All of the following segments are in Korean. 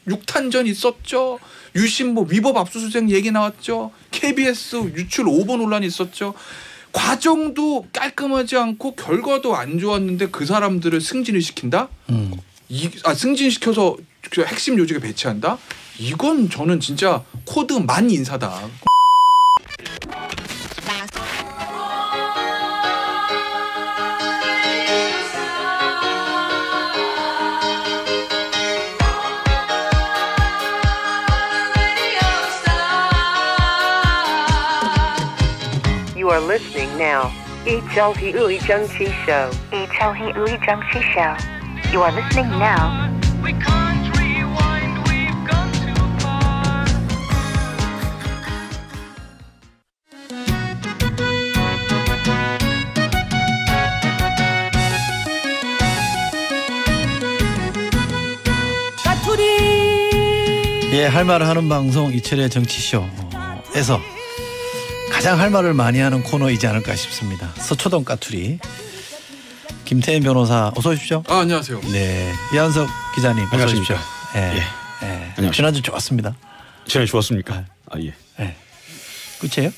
육탄전 있었죠. 유신 뭐 위법 압수수색 얘기 나왔죠. KBS 유출 5번 논란이 있었죠. 과정도 깔끔하지 않고 결과도 안 좋았는데 그 사람들을 승진을 시킨다? 승진시켜서 그 핵심 요직에 배치한다? 이건 저는 진짜 코드 만 인사다. You are listening now. 이철희 우리 정치 show. 이철희 우리 정치 show. You are listening now. We can't rewind. We've gone too far. 사투리. 예, 할 말을 하는 방송 이철의 정치쇼에서 가장 할 말을 많이 하는 코너이지 않을까 싶습니다. 서초동 까투리 김태현 변호사 어서 오십시오. 안녕하세요. 네, 이한석 기자님 어서 오십시오. 예. 안녕하십니까. 지난주 좋았습니다. 지난주 좋았습니까? 예. 예. 끝이에요?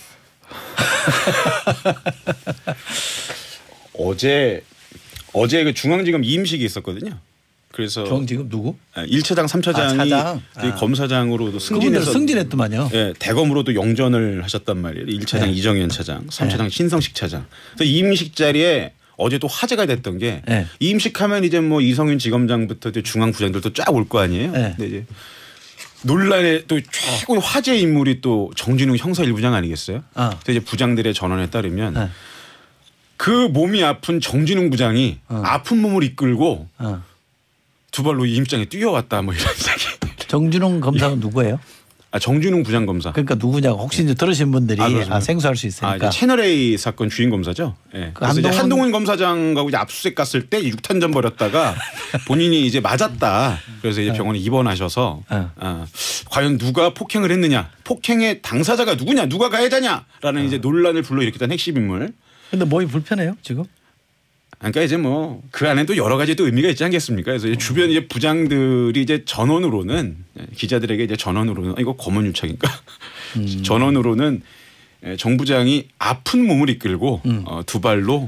어제 그 중앙지검 임식이 있었거든요. 그래서 중앙지검 누구? 1차장, 3차장이 차장. 검사장으로도 승진했더만요. 예, 대검으로도 영전을 하셨단 말이에요. 1차장 네. 이정현 차장, 3차장 신성식 차장. 그래서 임식 자리에 어제 또 화제가 됐던 게 임식하면 이제 뭐 이성윤 지검장부터 이제 중앙부장들도 쫙 올 거 아니에요. 근데 이제 논란의 또 최고의 화제 인물이 또 정진웅 형사 1부장 아니겠어요? 그래서 이제 부장들의 전언에 따르면 그 몸이 아픈 정진웅 부장이 아픈 몸을 이끌고 두 발로 임장에 뛰어왔다 뭐 이런 얘기. 정준홍 검사는 누구예요? 정준웅 부장검사. 그러니까 누구냐고 혹시 이제 들으신 분들이 생소할 수 있으니까. 이제 채널 A 사건 주인 검사죠. 예. 그래서 이제 한동훈 검사장하고 이제 압수수색 갔을 때 6탄전 벌였다가 본인이 이제 맞았다. 그래서 이제 병원에 입원하셔서 과연 누가 폭행을 했느냐, 폭행의 당사자가 누구냐, 누가 가해자냐라는 이제 논란을 불러일으켰던 핵심 인물. 근데 몸이 불편해요 지금? 그러니까 이제 뭐 그 안에 또 여러 가지 또 의미가 있지 않겠습니까? 그래서 주변 이제 부장들이 이제 전원으로는 기자들에게 이제 전원으로는 이거 검언유착인가? 전원으로는 정 부장이 아픈 몸을 이끌고 두 발로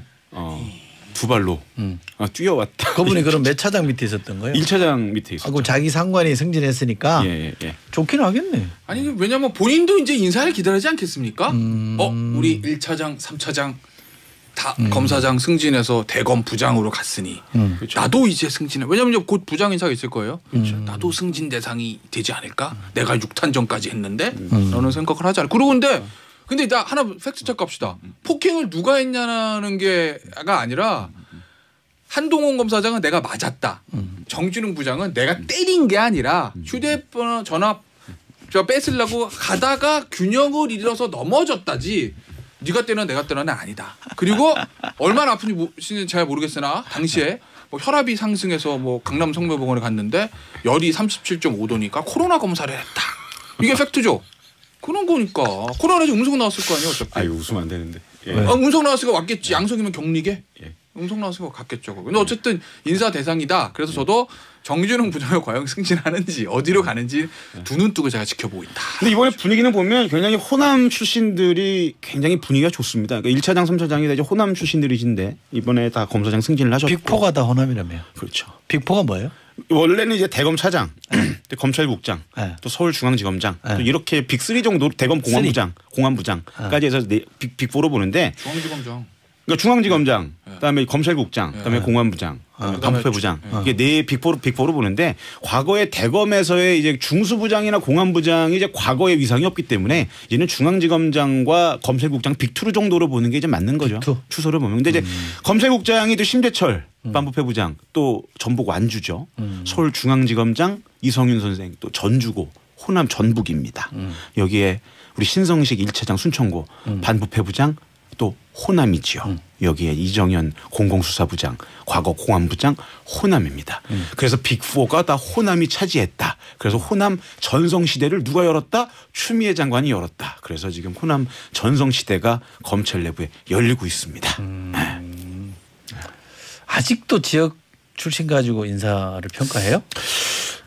뛰어왔다. 그분이 그럼 몇 차장 밑에 있었던 거예요? 1차장 밑에 있었죠. 그럼 자기 상관이 승진했으니까 예. 좋긴 하겠네. 아니 왜냐면 본인도 이제 인사를 기다리지 않겠습니까? 우리 1차장, 3차장 다 검사장 승진해서 대검 부장으로 갔으니 나도 이제 승진해. 왜냐면 이제 곧 부장 인사가 있을 거예요. 나도 승진 대상이 되지 않을까? 내가 6탄전까지 했는데 라는 생각을 하지 않을까. 그리고 근데 나 하나 팩트 체크 합시다. 폭행을 누가 했냐는 게가 아니라 한동훈 검사장은 내가 맞았다. 정진웅 부장은 내가 때린 게 아니라 휴대폰 전화 뺏으려고 가다가 균형을 잃어서 넘어졌다지. 네가 때나 내가 때나는 아니다. 그리고 얼마나 아픈지는 잘 모르겠으나 당시에 뭐 혈압이 상승해서 뭐 강남 성모병원에 갔는데 열이 37.5도니까 코로나 검사를 했다. 이게 팩트죠. 그런 거니까 코로나에서 음성 나왔을 거 아니에요 어차피. 아유 웃으면 안 되는데. 예. 음성 나왔으니까 왔겠지. 양성이면 격리게. 음성 나왔으니까 갔겠죠. 근데 어쨌든 인사 대상이다. 그래서 저도 정진웅 부장을 과연 승진하는지 어디로 가는지 두 눈 뜨고 제가 지켜보고 있다. 근데 이번에 분위기는 보면 굉장히 호남 출신들이 굉장히 분위기가 좋습니다. 그러니까 1차장, 3차장이 다 이제 호남 출신들이신데 이번에 다 검사장 승진을 하셨고. 빅4가 다 호남이라며. 그렇죠. 빅4가 뭐예요? 원래는 이제 대검 차장, 검찰국장, 또 서울중앙지검장, 또 이렇게 빅3 정도 대검 공안부장까지 해서 빅4로 보는데 중앙지검장. 그러니까 중앙지검장, 그다음에 검찰국장, 그다음에 공안부장, 반부패부장 이게 네 빅4로 보는데 과거에 대검에서의 이제 중수부장이나 공안부장이 이제 과거의 위상이 없기 때문에 이제는 중앙지검장과 검찰국장 빅2 정도로 보는 게 이제 맞는 거죠. 빅2. 추서를 보면. 근데 이제 검찰국장이 또 심재철 반부패부장 또 전북 완주죠. 서울중앙지검장 이성윤 선생 또 전주고 호남 전북입니다. 여기에 우리 신성식 1차장 순천고 반부패부장 또 호남이지요. 여기에 이정현 공공수사부장, 과거 공안부장 호남입니다. 그래서 빅4가 다 호남이 차지했다. 그래서 호남 전성시대를 누가 열었다? 추미애 장관이 열었다. 그래서 지금 호남 전성시대가 검찰 내부에 열리고 있습니다. 아직도 지역 출신 가지고 인사를 평가해요?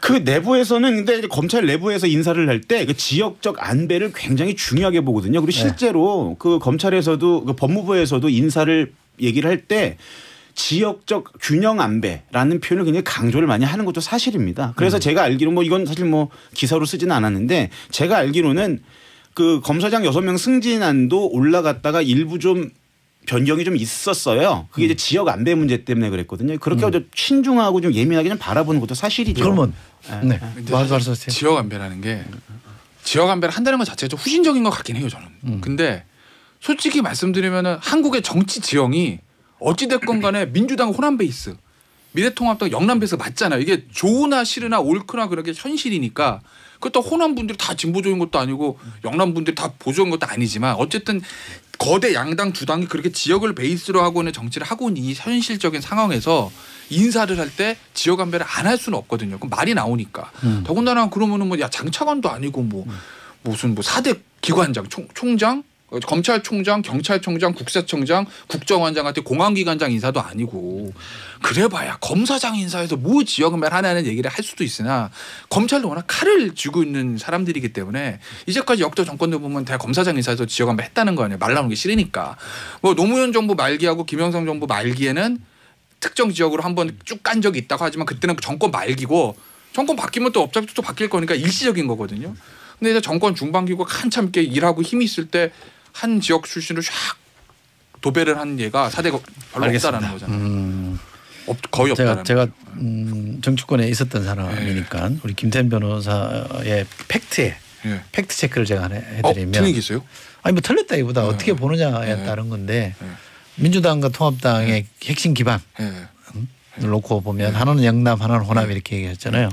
그 내부에서는 근데 이제 검찰 내부에서 인사를 할 때 그 지역적 안배를 굉장히 중요하게 보거든요. 그리고 실제로 그 검찰에서도 그 법무부에서도 인사를 얘기를 할 때 지역적 균형 안배라는 표현을 굉장히 강조를 많이 하는 것도 사실입니다. 그래서 제가 알기로 뭐 이건 사실 뭐 기사로 쓰지는 않았는데 제가 알기로는 그 검사장 6명 승진안도 올라갔다가 일부 좀 변경이 좀 있었어요. 그게 이제 지역 안배 문제 때문에 그랬거든요. 그렇게 좀 신중하고 좀 예민하게 좀 바라보는 것도 사실이죠. 그러면 네. 말씀하세요. 지역 안배라는 게 지역 안배를 한다는 것 자체가 좀 후진적인 것 같긴 해요 저는. 근데 솔직히 말씀드리면은 한국의 정치 지형이 어찌됐건 간에 민주당 호남 베이스, 미래통합당 영남 베이스 맞잖아요. 이게 좋으나 싫으나 옳거나 그런 게 현실이니까 그것도 호남 분들이 다 진보적인 것도 아니고 영남 분들이 다 보수적인 것도 아니지만 어쨌든 거대 양당 두 당이 그렇게 지역을 베이스로 하고 있는 정치를 하고 있는 이 현실적인 상황에서 인사를 할 때 지역 안배를 안 할 수는 없거든요. 그럼 말이 나오니까. 더군다나 그러면은 뭐 야 장차관도 아니고 뭐 무슨 뭐 4대 기관장 총장 검찰총장, 경찰청장, 국세청장, 국정원장한테 공안기관장 인사도 아니고 그래봐야 검사장 인사에서 뭐 지역을 하냐는 얘기를 할 수도 있으나 검찰도 워낙 칼을 쥐고 있는 사람들이기 때문에 이제까지 역대 정권들 보면 다 검사장 인사에서 지역을 했다는 거 아니에요. 말 나오는 게 싫으니까. 뭐 노무현 정부 말기하고 김영삼 정부 말기에는 특정 지역으로 한번 쭉 간 적이 있다고 하지만 그때는 정권 말기고 정권 바뀌면 또 어차피 또 바뀔 거니까 일시적인 거거든요. 근데 이제 정권 중반기고 한참 이렇게 일하고 힘이 있을 때 한 지역 출신으로 샥 도배를 한 얘가 사대가 별로 없다라는 거잖아요. 거의 없다라는 제가 정치권에 있었던 사람이니까 우리 김태현 변호사의 팩트에 팩트 체크를 제가 해드리면 틀린 게 있어요? 아니 뭐 틀렸다기보다 어떻게 보느냐에 따른 건데 민주당과 통합당의 핵심 기반을 놓고 보면 하나는 영남 하나는 호남 이렇게 얘기했잖아요.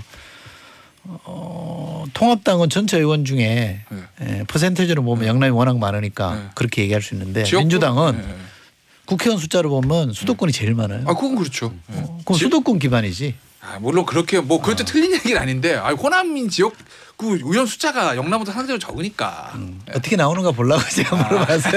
통합당은 전체 의원 중에 퍼센테이지로 보면 영남이 워낙 많으니까 그렇게 얘기할 수 있는데 민주당은 국회의원 숫자로 보면 수도권이 제일 많아요. 아 그건 그렇죠. 그럼 수도권 기반이지. 아, 물론 그렇게 뭐 그것도 틀린 얘기는 아닌데 호남민 지역 그 의원 숫자가 영남보다 상대적으로 적으니까 어떻게 나오는가 보려고 제가 물어봤어요.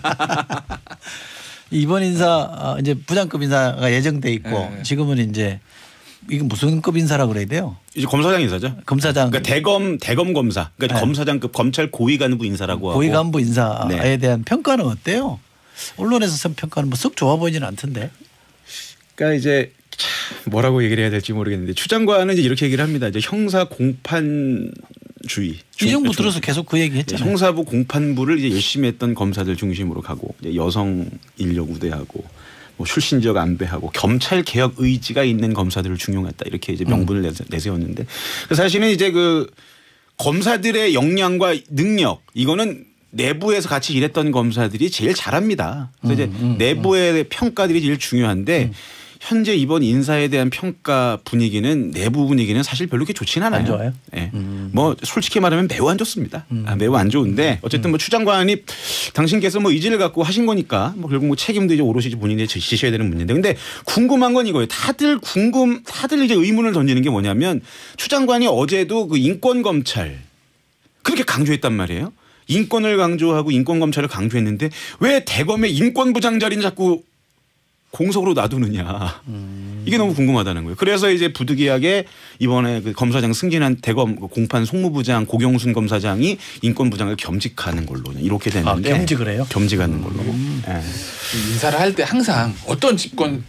이번 인사 이제 부장급 인사가 예정돼 있고 지금은 이제 이게 무슨 급 인사라고 그래야 돼요? 이제 검사장 인사죠. 검사장. 그러니까 대검 검사. 그러니까 검사장급 검찰 고위 간부 인사라고 하고. 고위 간부 인사에 대한 평가는 어때요? 언론에서 선 평가는 뭐 썩 좋아 보이지는 않던데. 그러니까 이제 뭐라고 얘기를 해야 될지 모르겠는데 추 장관은 이제 이렇게 얘기를 합니다. 이제 형사 공판주의. 이 정부 들어서 계속 그 얘기 했잖아요. 형사부 공판부를 이제 열심히 했던 검사들 중심으로 가고 이제 여성 인력 우대하고 뭐 출신 지역 안배하고 검찰 개혁 의지가 있는 검사들을 중용했다 이렇게 이제 명분을 내세웠는데 사실은 이제 그 검사들의 역량과 능력 이거는 내부에서 같이 일했던 검사들이 제일 잘합니다. 그래서 이제 내부의 평가들이 제일 중요한데 현재 이번 인사에 대한 평가 분위기는 내부 분위기는 사실 별로 그렇게 좋지는 않아요. 안 좋아요? 네. 뭐 솔직히 말하면 매우 안 좋습니다. 매우 안 좋은데 어쨌든 뭐 추 장관이 당신께서 뭐 의지를 갖고 하신 거니까 뭐 결국 뭐 책임도 이제 오롯이 본인이 지셔야 되는 문제인데 근데 궁금한 건 이거예요. 다들 이제 의문을 던지는 게 뭐냐면 추 장관이 어제도 그 인권 검찰 그렇게 강조했단 말이에요. 인권을 강조하고 인권 검찰을 강조했는데 왜 대검의 인권부장 자리는 자꾸 공석으로 놔두느냐. 이게 너무 궁금하다는 거예요. 그래서 이제 부득이하게 이번에 그 검사장 승진한 대검 공판 송무부장 고경순 검사장이 인권부장을 겸직하는 걸로 이렇게 됐는데. 겸직을 해요? 겸직하는 걸로. 네. 인사를 할 때 항상 어떤 집권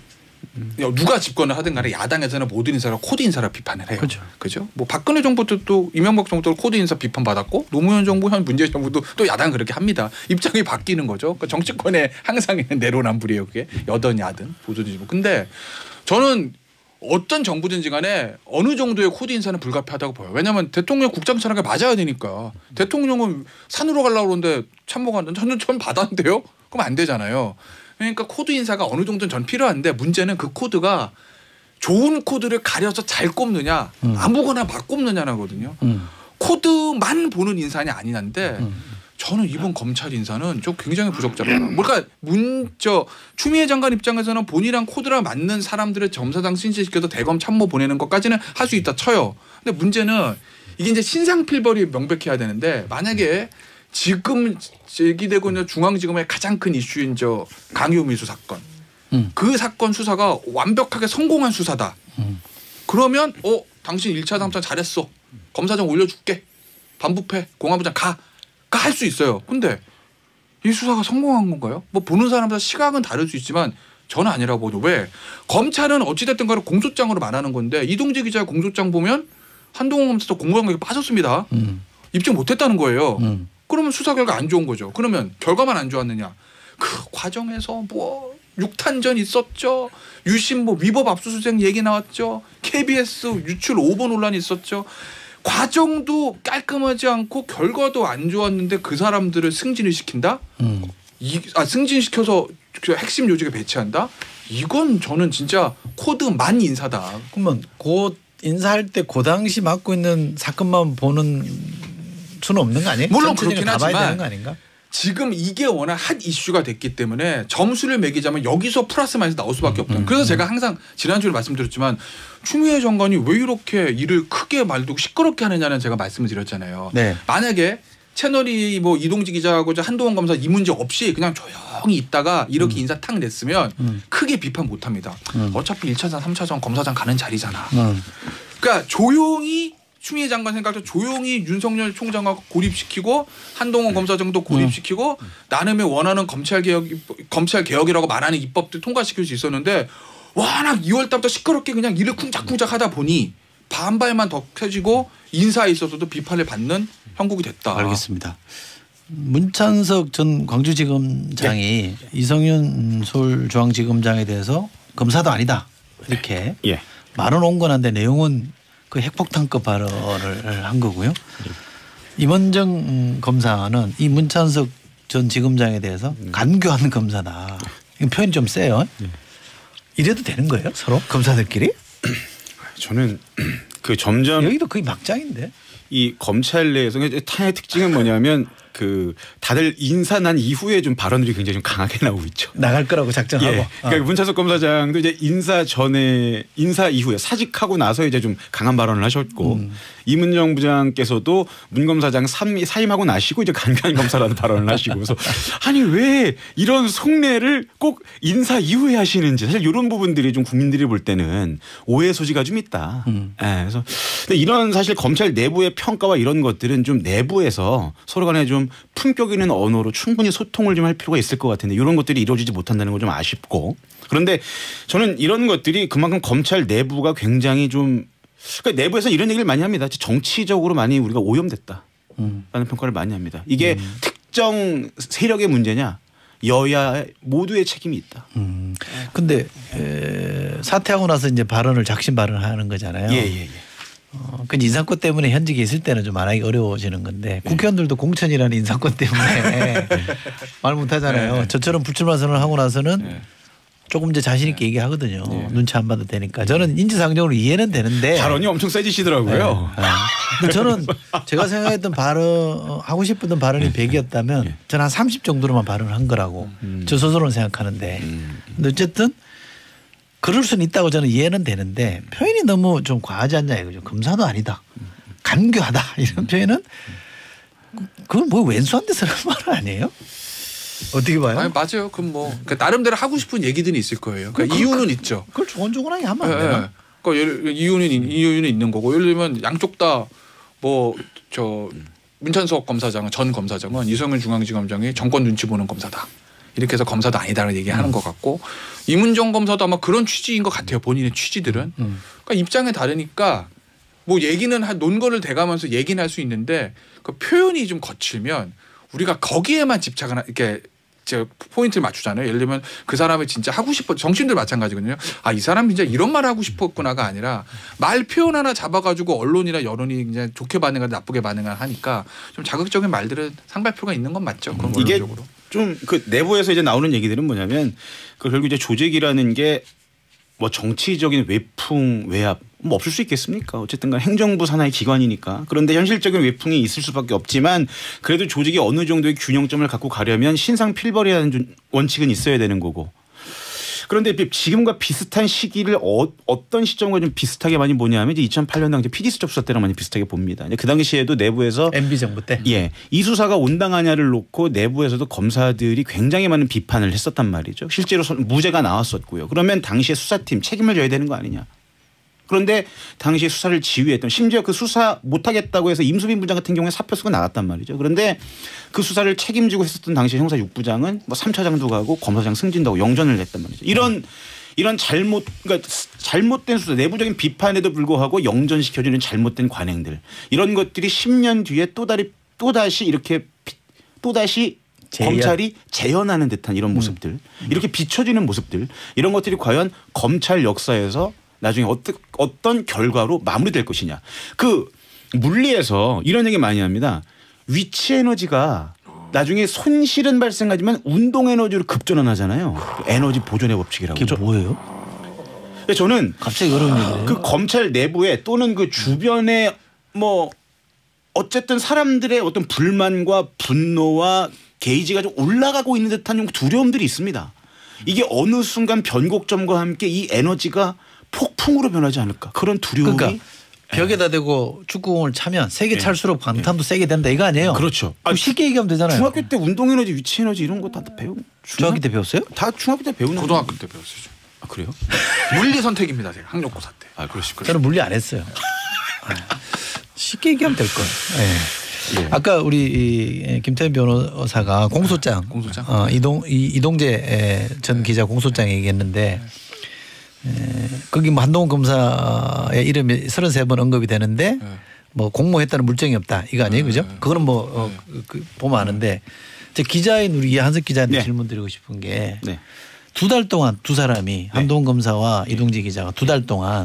누가 집권을 하든 간에 야당에서는 모든 인사를 코드 인사라 비판을 해요. 그렇죠. 뭐 박근혜 정부도 또 이명박 정부도 코드 인사 비판 받았고 노무현 정부 현 문재인 정부도 또 야당 그렇게 합니다. 입장이 바뀌는 거죠. 그러니까 정치권에 항상 내로남불이에요. 그게 여든 야든 보수진보. 근데 저는 어떤 정부든지 간에 어느 정도의 코드 인사는 불가피하다고 보여요. 왜냐하면 대통령 국장 차량에 맞아야 되니까. 대통령은 산으로 가려고 그러는데 참모가 전 받았는데요. 그럼 안 되잖아요. 그러니까 코드 인사가 어느 정도는 전 필요한데 문제는 그 코드가 좋은 코드를 가려서 잘 꼽느냐 아무거나 막 꼽느냐는 거거든요. 코드만 보는 인사는 아니는데 저는 이번 검찰 인사는 좀 굉장히 부적절하다. 그러니까 추미애 장관 입장에서는 본인이랑 코드랑 맞는 사람들을 검사장 신실시켜서 대검 참모 보내는 것까지는 할 수 있다 쳐요. 근데 문제는 이게 이제 신상필벌이 명백해야 되는데 만약에 지금 제기되고 있는 중앙지검의 가장 큰 이슈인 강요미수 사건 그 사건 수사가 완벽하게 성공한 수사다. 그러면 당신 1차 3차 잘했어. 검사장 올려줄게. 반부패 공안부장 가 할 수 있어요. 근데 이 수사가 성공한 건가요? 뭐 보는 사람마다 시각은 다를 수 있지만 저는 아니라고 보죠. 왜? 검찰은 어찌됐든 간에 공소장으로 말하는 건데 이동재 기자 공소장 보면 한동훈 검사도 공무원에게 빠졌습니다. 입증 못했다는 거예요. 그러면 수사 결과 안 좋은 거죠. 그러면 결과만 안 좋았느냐? 그 과정에서 뭐 6탄전 있었죠. 유심 뭐 위법 압수수색 얘기 나왔죠. KBS 유출 5번 논란이 있었죠. 과정도 깔끔하지 않고 결과도 안 좋았는데 그 사람들을 승진을 시킨다? 승진시켜서 그 핵심 요직에 배치한다? 이건 저는 진짜 코드 만 인사다. 그러면 곧 인사할 때 그 당시 맡고 있는 사건만 보는 수는 없는 거 아니에요? 물론 그렇긴 하지만 되는 거 아닌가? 지금 이게 워낙 핫 이슈가 됐기 때문에 점수를 매기자면 여기서 플러스 마이너스 나올 수밖에 없다. 그래서 제가 항상 지난주에 말씀드렸지만 추미애 장관이 왜 이렇게 일을 크게 말도 시끄럽게 하느냐는 제가 말씀을 드렸잖아요. 네. 만약에 채널이 뭐 이동지 기자하고 한동훈 검사 이 문제 없이 그냥 조용히 있다가 이렇게 인사 탁 냈으면 크게 비판 못합니다. 어차피 1차장 3차장 검사장 가는 자리잖아. 그러니까 조용히 추미애 장관 생각도 조용히 윤석열 총장하고 고립시키고 한동훈 검사장도 고립시키고 나름의 원하는 검찰 개혁이라고 말하는 입법들 통과시킬 수 있었는데 워낙 2월 달부터 시끄럽게 그냥 일을 쿵짝쿵짝 하다 보니 반발만 더 켜지고 인사에 있어서도 비판을 받는 형국이 됐다. 알겠습니다. 문찬석 전 광주지검장이 이성윤 서울중앙지검장에 대해서 검사도 아니다 이렇게 말은 온 건한데 내용은 그 핵폭탄급 발언을 한 거고요. 임원정 검사는 이 문찬석 전 지검장에 대해서 간교한 검사다. 이 표현이 좀 세요. 이래도 되는 거예요? 서로 검사들끼리? 저는 그 점점 여기도 거의 막장인데. 이 검찰 내에서 탄핵 특징은 뭐냐면 그 다들 인사 난 이후에 좀 발언들이 굉장히 좀 강하게 나오고 있죠. 나갈 거라고 작정하고. 그러니까 문찬석 검사장도 이제 인사 전에 인사 이후에 사직하고 나서 이제 좀 강한 발언을 하셨고 이문정 부장께서도 문 검사장 사임하고 나시고 이제 간교한 검사라는 발언을 하시고 그래서 아니 왜 이런 속내를 꼭 인사 이후에 하시는지 사실 이런 부분들이 좀 국민들이 볼 때는 오해 소지가 좀 있다. 그래서 근데 이런 사실 검찰 내부의 평가와 이런 것들은 좀 내부에서 서로 간에 좀 품격 있는 언어로 충분히 소통을 좀 할 필요가 있을 것 같은데 이런 것들이 이루어지지 못한다는 건 좀 아쉽고 그런데 저는 이런 것들이 그만큼 검찰 내부가 굉장히 좀 그러니까 내부에서 이런 얘기를 많이 합니다. 정치적으로 많이 우리가 오염됐다 라는 평가를 많이 합니다. 이게 특정 세력의 문제냐 여야 모두의 책임이 있다. 근데 사퇴하고 나서 이제 발언을 작심 발언하는 거잖아요. 그 인사권 때문에 현직에 있을 때는 좀 말하기 어려워지는 건데 국회의원들도 공천이라는 인사권 때문에 말 못하잖아요. 저처럼 불출마 선언을 하고 나서는 조금 이제 자신 있게 얘기하거든요. 눈치 안 봐도 되니까. 저는 인지상정으로 이해는 되는데. 발언이 엄청 세지시더라고요. 저는 제가 생각했던 발언 하고 싶었던 발언이 100이었다면 저는 한 30 정도로만 발언을 한 거라고 저 스스로는 생각하는데 근데 어쨌든 그럴 수는 있다고 저는 이해는 되는데 표현이 너무 좀 과하지 않냐 이거죠. 검사도 아니다. 간교하다 이런 표현은 그건 뭐 왼수한 데서 하는 말 아니에요? 어떻게 봐요? 아니, 맞아요. 그럼 뭐 그러니까 나름대로 하고 싶은 얘기들이 있을 거예요. 그러니까 이유는 있죠. 그걸 조곤조곤하게 하면 안 되나? 그러니까 이유는 있는 거고 예를 들면 양쪽 다 뭐 문찬석 검사장은 전 검사장은 이성윤 중앙지검장이 정권 눈치 보는 검사다. 이렇게 해서 검사도 아니다라는 얘기하는 것 같고 이문정 검사도 아마 그런 취지인 것 같아요. 본인의 취지들은. 그러니까 입장이 다르니까 뭐 얘기는 논거를 대가면서 얘기는 할 수 있는데 그 표현이 좀 거칠면 우리가 거기에만 집착을 이렇게 포인트를 맞추잖아요. 예를 들면 그 사람이 진짜 하고 싶어 정치인들 마찬가지거든요. 아, 이 사람 진짜 이런 말을 하고 싶었구나가 아니라 말 표현 하나 잡아가지고 언론이나 여론이 그냥 좋게 반응을 나쁘게 반응을 하니까 좀 자극적인 말들은 상발표가 있는 건 맞죠. 그건 이게 원론적으로. 좀 그 내부에서 이제 나오는 얘기들은 뭐냐면 그 결국 이제 조직이라는 게 뭐 정치적인 외풍 외압 뭐 없을 수 있겠습니까? 어쨌든 간 행정부 산하의 기관이니까. 그런데 현실적인 외풍이 있을 수밖에 없지만 그래도 조직이 어느 정도의 균형점을 갖고 가려면 신상필벌이라는 원칙은 있어야 되는 거고. 그런데 지금과 비슷한 시기를 어떤 시점과 좀 비슷하게 많이 보냐면 이제 2008년 당시 PD수첩 수사 때랑 많이 비슷하게 봅니다. 그 당시에도 내부에서 MB 정부 때 이 수사가 온당하냐를 놓고 내부에서도 검사들이 굉장히 많은 비판을 했었단 말이죠. 실제로 무죄가 나왔었고요. 그러면 당시에 수사팀 책임을 져야 되는 거 아니냐. 그런데 당시에 수사를 지휘했던 심지어 그 수사 못하겠다고 해서 임수빈 부장 같은 경우에 사표 쓰고 나갔단 말이죠. 그런데 그 수사를 책임지고 했었던 당시 형사 6부장은 뭐 3차장도 가고 검사장 승진도 하고 영전을 냈단 말이죠. 이런 그러니까 잘못된 수사, 내부적인 비판에도 불구하고 영전시켜주는 잘못된 관행들 이런 것들이 10년 뒤에 또다시 이렇게 검찰이 재현하는 듯한 이런 모습들 이렇게 비춰지는 모습들 이런 것들이 과연 검찰 역사에서 나중에 어떤 결과로 마무리될 것이냐. 그 물리에서 이런 얘기 많이 합니다. 위치 에너지가 나중에 손실은 발생하지만 운동 에너지로 급전환하잖아요. 에너지 보존의 법칙이라고. 그게 뭐예요? 저는 갑자기 어려운 얘기예요. 그 검찰 내부에 또는 그 주변에 뭐 어쨌든 사람들의 어떤 불만과 분노와 게이지가 좀 올라가고 있는 듯한 좀 두려움들이 있습니다. 이게 어느 순간 변곡점과 함께 이 에너지가 폭풍으로 변하지 않을까 그런 두려움이. 그러니까 벽에다 대고 축구공을 차면 세게 찰수록 방탄도 세게 된다 이거 아니에요? 그렇죠. 그럼 쉽게 얘기하면 되잖아요. 중학교 때 운동 에너지, 위치 에너지 이런 거 다 배우고. 중학교 때 배웠어요? 다 중학교 때 배우는. 고등학교 때 배웠어요. 아 그래요? 물리 선택입니다. 제가 학력고사 때. 아 그러시군요. 저는 물리 안 했어요. 쉽게 얘기하면 될 거예요. 네. 아까 우리 김태현 변호사가 공소장, 이동재 전 기자 공소장 얘기했는데 거기 뭐 한동훈 검사의 이름이 33번 언급이 되는데 뭐 공모했다는 물증이 없다 이거 아니에요, 그죠? 그거는 뭐 보면 아는데 제 기자인 우리 한석 기자한테 질문 드리고 싶은 게 2달 동안 두 사람이 한동훈 검사와 이동재 기자가 2달 동안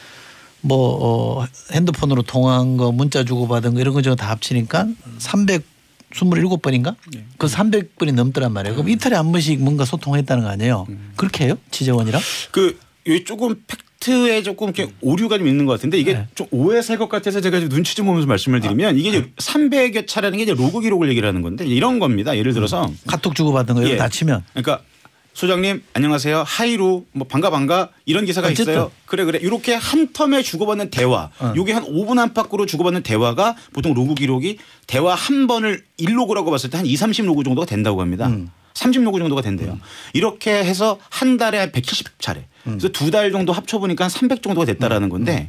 뭐 핸드폰으로 통화한 거 문자 주고받은 거 이런 거 저거 다 합치니까 327번인가? 그 300번이 넘더란 말이에요. 그럼 이틀에 한 번씩 뭔가 소통했다는 거 아니에요? 그렇게 해요? 취재원이랑? 여기 조금 팩트에 조금 이렇게 오류가 좀 있는 것 같은데 이게 좀 오해 살 것 같아서 제가 좀 눈치 좀 보면서 말씀을 드리면 이게 이제 300여 차라는 게 이제 로그 기록을 얘기를 하는 건데 이런 겁니다. 예를 들어서 카톡 주고받은 거 이런 거 다 치면. 그러니까 소장님 안녕하세요. 하이루 뭐 반가 이런 기사가 어쨌든. 있어요. 그래 이렇게 한 텀에 주고받는 대화 이게 한 5분 안팎으로 주고받는 대화가 보통 로그 기록이 대화 한 번을 1로그라고 봤을 때 한 30 로그 정도가 된다고 합니다. 30 로그 정도가 된대요. 이렇게 해서 한 달에 한 170차례. 그래서 2달 정도 합쳐보니까 한 300 정도가 됐다라는 건데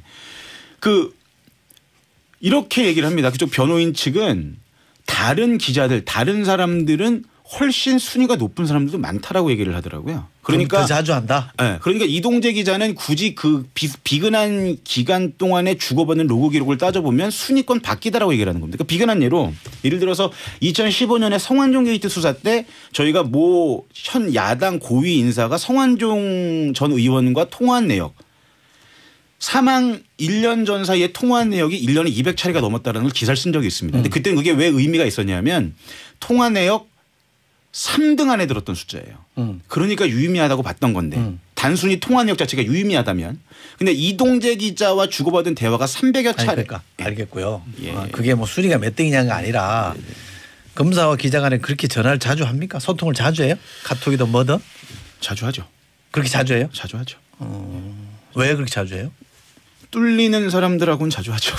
이렇게 얘기를 합니다. 그쪽 변호인 측은 다른 기자들 다른 사람들은 훨씬 순위가 높은 사람들도 많다라고 얘기를 하더라고요. 그러니까 더 자주 한다. 네, 그러니까 이동재 기자는 굳이 그 비근한 기간 동안에 주고받는 로그 기록을 따져보면 순위권 바뀌다라고 얘기를 하는 겁니다. 그러니까 비근한 예로 예를 들어서 2015년에 성완종 게이트 수사 때 저희가 모 현 야당 고위 인사가 성완종 전 의원과 통화한 내역 사망 1년 전 사이에 통화한 내역이 1년에 200차례가 넘었다는 걸 기사를 쓴 적이 있습니다. 근데 그때는 그게 왜 의미가 있었냐면 통화 내역 3등 안에 들었던 숫자예요. 그러니까 유의미하다고 봤던 건데 단순히 통화 내역 자체가 유의미하다면 근데 이동재 기자와 주고받은 대화가 300여 차례. 그러니까 알겠고요. 그게 뭐 순위가 몇 등이냐가 아니라 검사와 기자 간에 그렇게 전화를 자주 합니까? 소통을 자주 해요? 카톡이든 뭐든? 자주 하죠. 그렇게 자주 해요? 자주 하죠. 왜 그렇게 자주 해요? 뚫리는 사람들하고는 자주 하죠.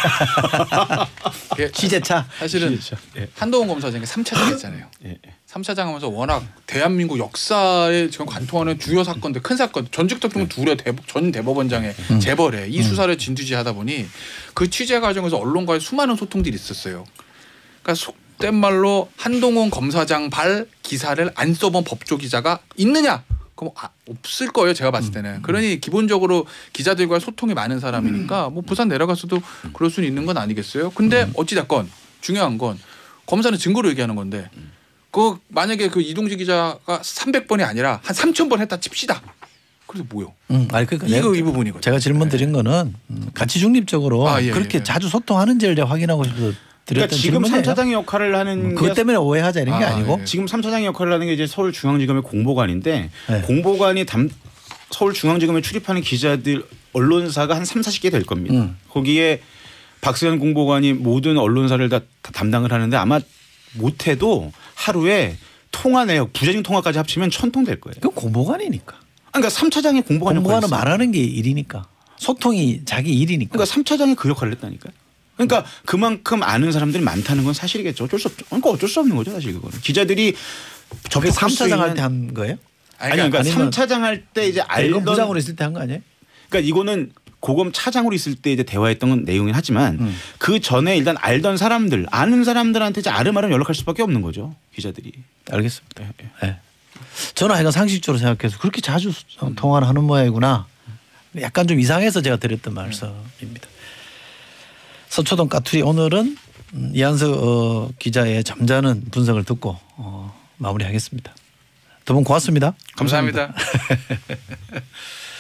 취재차. 사실은 한동훈 검사장이 3차장 했잖아요. 3차장 하면서 워낙 대한민국 역사에 지금 관통하는 주요 사건들 큰 사건 전직 대통령 둘의 전 대법원장의 재벌에 이 수사를 진두지하다 보니 그 취재 과정에서 언론과의 수많은 소통들이 있었어요. 그러니까 속된 말로 한동훈 검사장 발 기사를 안 써본 법조 기자가 있느냐? 그럼 없을 거예요. 제가 봤을 때는. 그러니 기본적으로 기자들과 소통이 많은 사람이니까 뭐 부산 내려가서도 그럴 수는 있는 건 아니겠어요. 근데 어찌됐건 중요한 건 검사는 증거로 얘기하는 건데 그 만약에 그 이동재 기자가 300번이 아니라 한 3000번 했다 칩시다. 그래서 뭐요? 아니 그러니까 이 부분이거든요. 제가 질문 드린 거는 가치 중립적으로 그렇게 자주 소통하는지를 확인하고 싶어서 그러니까 지금 3차장의 역할을 하는 그것 때문에 오해하자 이런 게 아니고 지금 3차장의 역할을 하는 게 이제 서울중앙지검의 공보관인데 공보관이 서울중앙지검에 출입하는 기자들 언론사가 한 30-40개 될 겁니다. 거기에 박수현 공보관이 모든 언론사를 다 담당을 하는데 아마 못해도 하루에 통화 내역 부재중 통화까지 합치면 1000통 될 거예요. 그건 공보관이니까. 그러니까 3차장의 공보관은 말하는 게 일이니까. 소통이 자기 일이니까. 그러니까 3차장이 그 역할을 했다니까요. 그러니까 그만큼 아는 사람들이 많다는 건 사실이겠죠. 어쩔 수 없죠. 그러니까 어쩔 수 없는 거죠. 사실 그거는. 기자들이 저게 3차장 할 때 한 거예요? 아니 그러니까 3차장 할 때 이제 알던 부장으로 있을 때 한 거 아니에요? 그러니까 이거는 고검 차장으로 있을 때 이제 대화했던 내용이긴 하지만 그 전에 일단 알던 사람들, 아는 사람들한테 이제 아름아름 연락할 수밖에 없는 거죠. 기자들이. 알겠습니다. 네. 저는 하여간 상식적으로 생각해서 그렇게 자주 통화를 하는 모양이구나. 약간 좀 이상해서 제가 드렸던 말씀입니다. 서초동 까투리 오늘은 이한석 기자의 점잖은 분석을 듣고 마무리하겠습니다. 두 분 고맙습니다. 감사합니다.